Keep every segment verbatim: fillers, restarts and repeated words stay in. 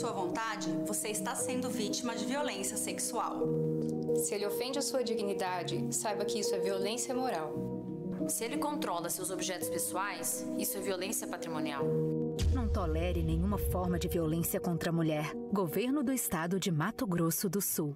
sua vontade, você está sendo vítima de violência sexual. Se ele ofende a sua dignidade, saiba que isso é violência moral. Se ele controla seus objetos pessoais, isso é violência patrimonial. Não tolere nenhuma forma de violência contra a mulher. Governo do Estado de Mato Grosso do Sul.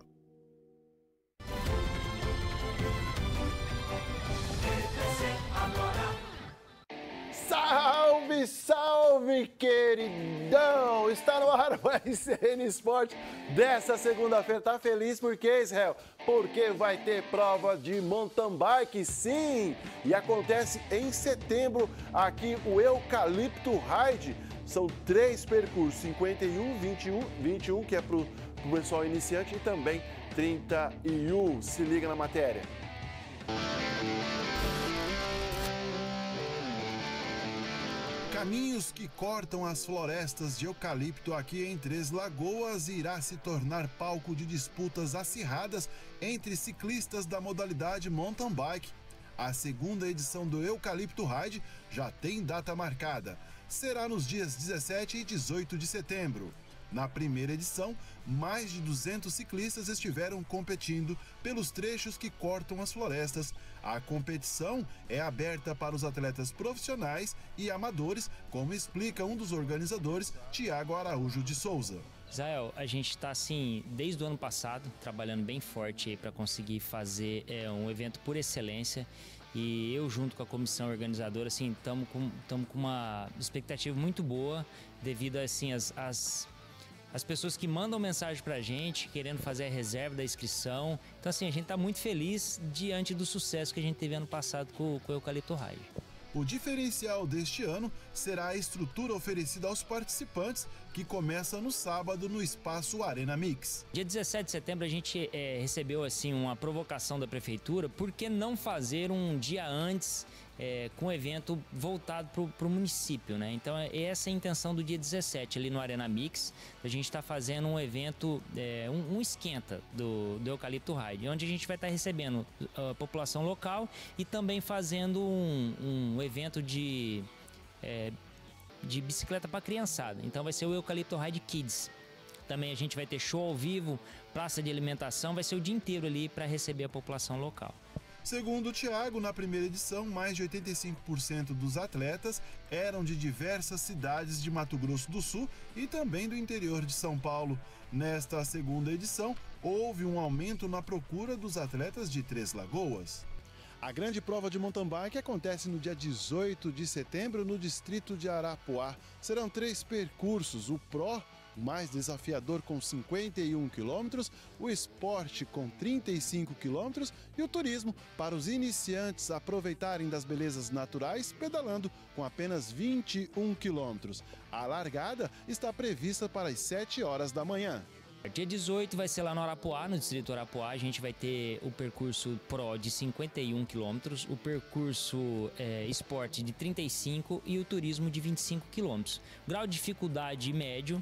Salve, salve, queridão! Está no ar o R C N Esporte dessa segunda-feira. Tá feliz por quê, Israel? Porque vai ter prova de mountain bike, sim! E acontece em setembro aqui o Eucalipto Ride. São três percursos, cinquenta e um, vinte e um, vinte e um, que é para o pessoal iniciante, e também trinta e um. Se liga na matéria. Caminhos que cortam as florestas de eucalipto aqui em Três Lagoas irá se tornar palco de disputas acirradas entre ciclistas da modalidade mountain bike. A segunda edição do Eucalipto Ride já tem data marcada. Será nos dias dezessete e dezoito de setembro. Na primeira edição, mais de duzentos ciclistas estiveram competindo pelos trechos que cortam as florestas. A competição é aberta para os atletas profissionais e amadores, como explica um dos organizadores, Tiago Araújo de Souza. Israel, a gente está assim, desde o ano passado, trabalhando bem forte para conseguir fazer é, um evento por excelência. E eu, junto com a comissão organizadora, assim, estamos com, tamo com uma expectativa muito boa devido assim, às, às, às pessoas que mandam mensagem para a gente, querendo fazer a reserva da inscrição. Então, assim, a gente está muito feliz diante do sucesso que a gente teve ano passado com, com o Eucalipto Ride. O diferencial deste ano será a estrutura oferecida aos participantes, que começa no sábado no espaço Arena Mix. Dia dezessete de setembro a gente é, recebeu assim uma provocação da prefeitura, por que não fazer um dia antes é, com um evento voltado para o município, né? Então é essa a intenção do dia dezessete ali no Arena Mix. A gente está fazendo um evento, é, um, um esquenta do, do Eucalipto Ride, onde a gente vai estar tá recebendo a população local e também fazendo um, um evento de... É, de bicicleta para criançada. Então vai ser o Eucalipto Ride Kids. Também a gente vai ter show ao vivo, praça de alimentação, vai ser o dia inteiro ali para receber a população local. Segundo o Thiago, na primeira edição, mais de oitenta e cinco por cento dos atletas eram de diversas cidades de Mato Grosso do Sul e também do interior de São Paulo. Nesta segunda edição, houve um aumento na procura dos atletas de Três Lagoas. A grande prova de mountain bike acontece no dia dezoito de setembro no distrito de Arapuá. Serão três percursos: o Pro, o mais desafiador, com cinquenta e um quilômetros, o Sport com trinta e cinco quilômetros e o Turismo, para os iniciantes aproveitarem das belezas naturais, pedalando com apenas vinte e um quilômetros. A largada está prevista para as sete horas da manhã. Dia dezoito vai ser lá no Arapuá, no distrito Arapuá. A gente vai ter o percurso Pro de cinquenta e um quilômetros, o percurso é, Sport de trinta e cinco e o Turismo de vinte e cinco quilômetros. Grau de dificuldade médio,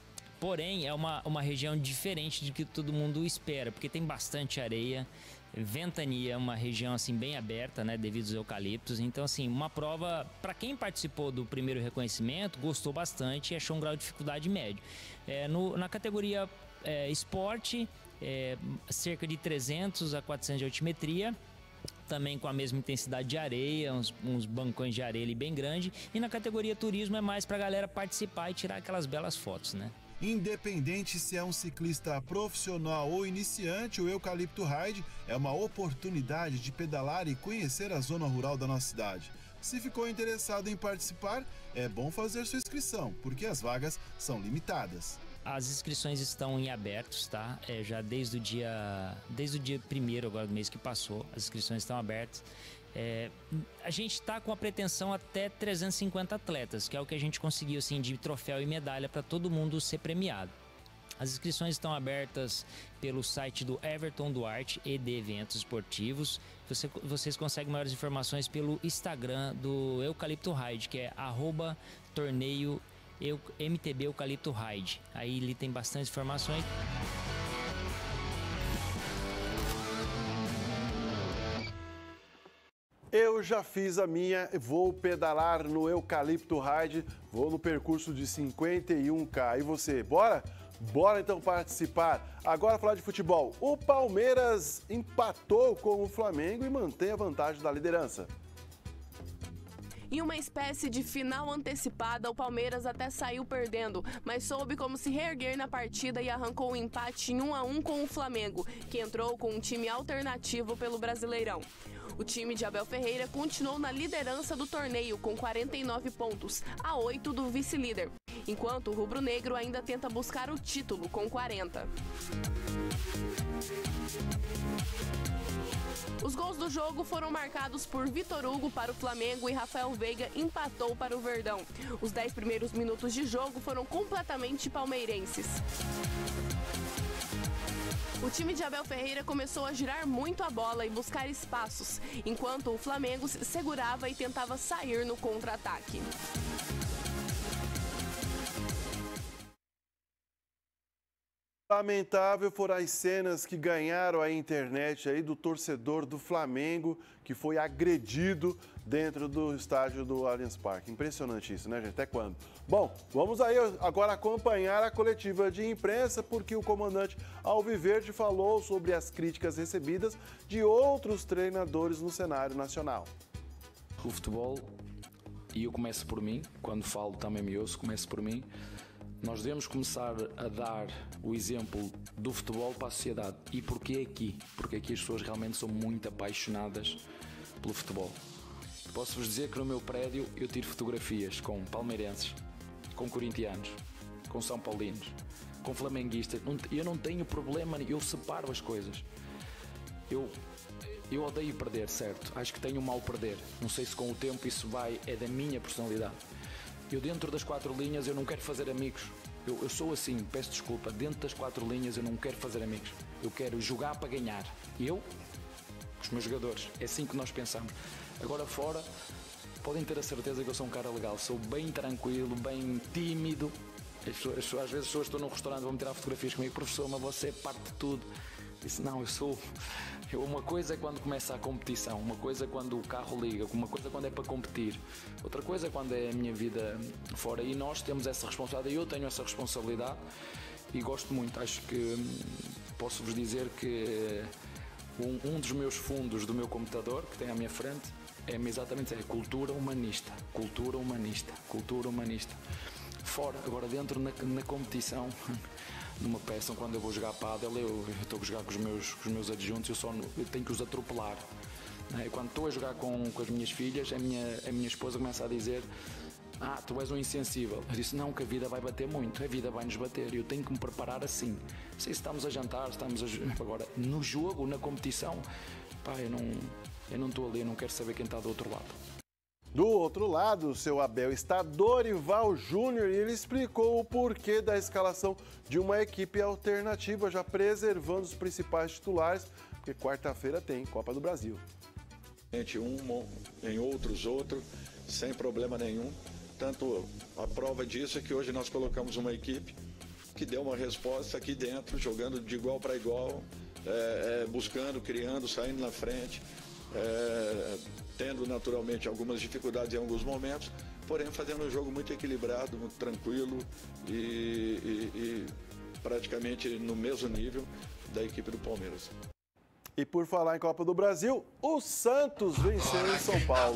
porém é uma, uma região diferente do que todo mundo espera, porque tem bastante areia, ventania, uma região assim bem aberta, né, devido aos eucaliptos. Então, assim, uma prova, para quem participou do primeiro reconhecimento, gostou bastante e achou um grau de dificuldade médio. É, no, na categoria é, esporte, é, cerca de trezentos a quatrocentos de altimetria, também com a mesma intensidade de areia, uns, uns bancões de areia ali bem grande. E na categoria turismo é mais para a galera participar e tirar aquelas belas fotos, né? Independente se é um ciclista profissional ou iniciante, o Eucalipto Ride é uma oportunidade de pedalar e conhecer a zona rural da nossa cidade. Se ficou interessado em participar, é bom fazer sua inscrição, porque as vagas são limitadas. As inscrições estão em abertos, tá? É, já desde o dia desde o dia primeiro agora do mês que passou, as inscrições estão abertas. É, a gente está com a pretensão até trezentos e cinquenta atletas, que é o que a gente conseguiu assim, de troféu e medalha para todo mundo ser premiado. As inscrições estão abertas pelo site do Everton Duarte e de Eventos Esportivos. Você, vocês conseguem maiores informações pelo Instagram do Eucalipto Ride, que é arroba torneio M T B Eucalipto Ride. Aí ele tem bastante informações. Eu Eu já fiz a minha, vou pedalar no Eucalipto Ride, vou no percurso de cinquenta e um K. E você, bora? Bora então participar. Agora falar de futebol. O Palmeiras empatou com o Flamengo e mantém a vantagem da liderança. Em uma espécie de final antecipada, o Palmeiras até saiu perdendo, mas soube como se reerguer na partida e arrancou o um empate em um a um com o Flamengo, que entrou com um time alternativo pelo Brasileirão. O time de Abel Ferreira continuou na liderança do torneio com quarenta e nove pontos, a oito do vice-líder, enquanto o rubro-negro ainda tenta buscar o título com quarenta. Os gols do jogo foram marcados por Vitor Hugo para o Flamengo e Rafael Veiga empatou para o Verdão. Os dez primeiros minutos de jogo foram completamente palmeirenses. O time de Abel Ferreira começou a girar muito a bola e buscar espaços, enquanto o Flamengo se segurava e tentava sair no contra-ataque. Lamentável foram as cenas que ganharam a internet aí do torcedor do Flamengo que foi agredido dentro do estádio do Allianz Parque. Impressionante isso, né, gente? Até quando? Bom, vamos aí agora acompanhar a coletiva de imprensa, porque o comandante Alviverde falou sobre as críticas recebidas de outros treinadores no cenário nacional. O futebol, e eu começo por mim, quando falo também me ouço, começo por mim. Nós devemos começar a dar o exemplo do futebol para a sociedade. E porquê aqui? Porque aqui as pessoas realmente são muito apaixonadas pelo futebol. Posso-vos dizer que no meu prédio eu tiro fotografias com palmeirenses, com corintianos, com são paulinos, com flamenguistas. Eu não tenho problema, eu separo as coisas. Eu, eu odeio perder, certo? Acho que tenho um mal perder. Não sei se com o tempo isso vai, é da minha personalidade. Eu dentro das quatro linhas eu não quero fazer amigos. Eu, eu sou assim, peço desculpa. Dentro das quatro linhas eu não quero fazer amigos. Eu quero jogar para ganhar. Eu, os meus jogadores. É assim que nós pensamos. Agora fora, podem ter a certeza que eu sou um cara legal. Sou bem tranquilo, bem tímido. As pessoas, as pessoas, às vezes as pessoas estão num restaurante, vão-me tirar fotografias comigo. Professor, mas você é parte de tudo. Disse, não, eu sou... Eu, uma coisa é quando começa a competição, uma coisa é quando o carro liga, uma coisa é quando é para competir, outra coisa é quando é a minha vida fora. E nós temos essa responsabilidade, eu tenho essa responsabilidade e gosto muito. Acho que posso-vos dizer que um, um dos meus fundos do meu computador, que tem à minha frente, é exatamente é cultura humanista, cultura humanista, cultura humanista. Fora, agora dentro na, na competição... Numa peça, quando eu vou jogar pádel, eu estou a jogar com os meus, com os meus adjuntos, eu, só, eu tenho que os atropelar. Né? Quando estou a jogar com, com as minhas filhas, a minha, a minha esposa começa a dizer: ah, tu és um insensível. Eu disse: não, que a vida vai bater muito, a vida vai nos bater, eu tenho que me preparar assim. Não sei se estamos a jantar, estamos a... Agora, no jogo, na competição, pá, eu não, eu não estou ali, eu não quero saber quem está do outro lado. Do outro lado, o seu Abel, está Dorival Júnior e ele explicou o porquê da escalação de uma equipe alternativa, já preservando os principais titulares, porque quarta-feira tem Copa do Brasil. Gente, um em outros, outro, sem problema nenhum. Tanto a prova disso é que hoje nós colocamos uma equipe que deu uma resposta aqui dentro, jogando de igual para igual, é, é, buscando, criando, saindo na frente. É, tendo naturalmente algumas dificuldades em alguns momentos, porém fazendo um jogo muito equilibrado, muito tranquilo e, e, e praticamente no mesmo nível da equipe do Palmeiras. E por falar em Copa do Brasil, o Santos venceu em São Paulo.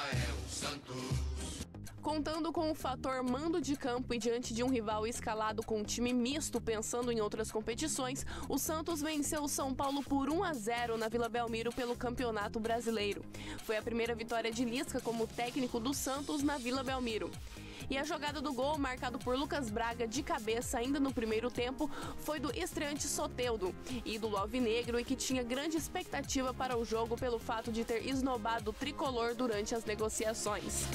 Contando com o fator mando de campo e diante de um rival escalado com um time misto pensando em outras competições, o Santos venceu o São Paulo por um a zero na Vila Belmiro pelo Campeonato Brasileiro. Foi a primeira vitória de Lisca como técnico do Santos na Vila Belmiro. E a jogada do gol, marcado por Lucas Braga de cabeça ainda no primeiro tempo, foi do estreante Soteldo, ídolo alvinegro e que tinha grande expectativa para o jogo pelo fato de ter esnobado o tricolor durante as negociações.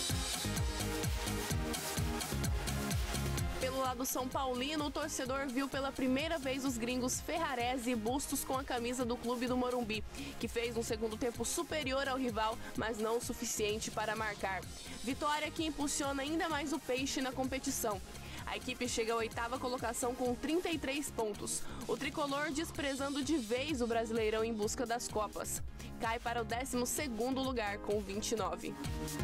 Pelo lado São Paulino, o torcedor viu pela primeira vez os gringos Ferrarese e Bustos com a camisa do clube do Morumbi, que fez um segundo tempo superior ao rival, mas não o suficiente para marcar. Vitória que impulsiona ainda mais o Peixe na competição. A equipe chega à oitava colocação com trinta e três pontos. O tricolor, desprezando de vez o Brasileirão em busca das Copas, cai para o décimo segundo lugar com vinte e nove.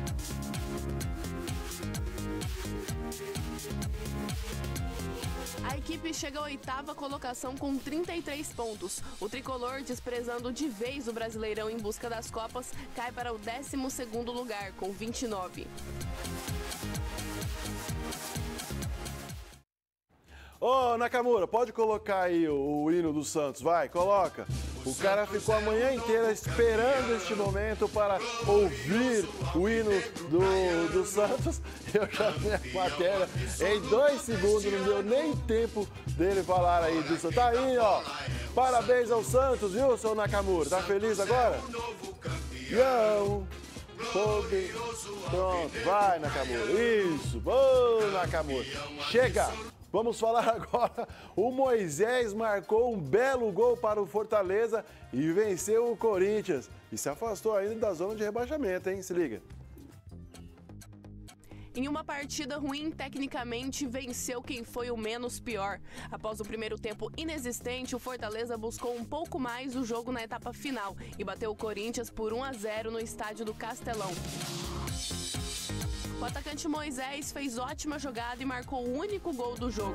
A equipe chega à oitava colocação com trinta e três pontos. O tricolor, desprezando de vez o Brasileirão em busca das Copas, cai para o décimo segundo lugar com vinte e nove. Ô, Nakamura, pode colocar aí o, o hino do Santos, vai, coloca. O cara ficou a manhã inteira esperando este momento para ouvir o hino do, do Santos. Eu já vi a matéria em dois segundos, não deu nem tempo dele falar aí do Santos. Tá aí, ó. Parabéns ao Santos, viu, seu Nakamura? Tá feliz agora? Não. Pronto, vai, Nakamura. Isso, bom, Nakamura. Chega. Vamos falar agora, o Moisés marcou um belo gol para o Fortaleza e venceu o Corinthians. E se afastou ainda da zona de rebaixamento, hein? Se liga. Em uma partida ruim, tecnicamente, venceu quem foi o menos pior. Após o primeiro tempo inexistente, o Fortaleza buscou um pouco mais o jogo na etapa final e bateu o Corinthians por um a zero no estádio do Castelão. O atacante Moisés fez ótima jogada e marcou o único gol do jogo.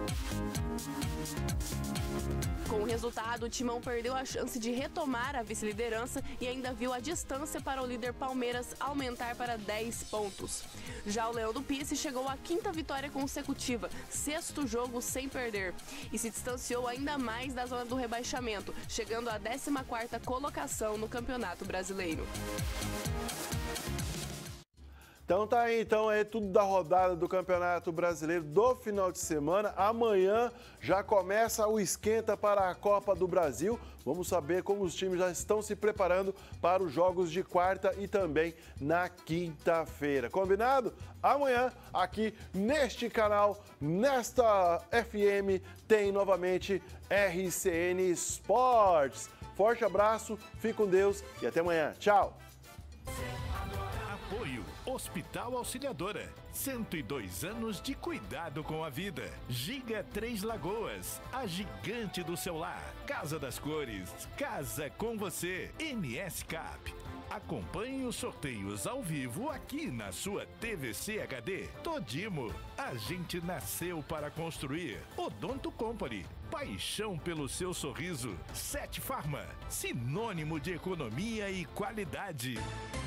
Com o resultado, o Timão perdeu a chance de retomar a vice-liderança e ainda viu a distância para o líder Palmeiras aumentar para dez pontos. Já o Leão do Pice chegou à quinta vitória consecutiva, sexto jogo sem perder, e se distanciou ainda mais da zona do rebaixamento, chegando à décima quarta colocação no Campeonato Brasileiro. Então tá aí, então é tudo da rodada do Campeonato Brasileiro do final de semana. Amanhã já começa o esquenta para a Copa do Brasil. Vamos saber como os times já estão se preparando para os jogos de quarta e também na quinta-feira. Combinado? Amanhã, aqui neste canal, nesta F M, tem novamente R C N Sports. Forte abraço, fique com Deus e até amanhã. Tchau! Apoio Hospital Auxiliadora. cento e dois anos de cuidado com a vida. Giga Três Lagoas, a gigante do seu lar. Casa das Cores, casa com você. M S Cap. Acompanhe os sorteios ao vivo aqui na sua T V C H D. Todimo, a gente nasceu para construir. Odonto Company, paixão pelo seu sorriso. Sete Farma, sinônimo de economia e qualidade.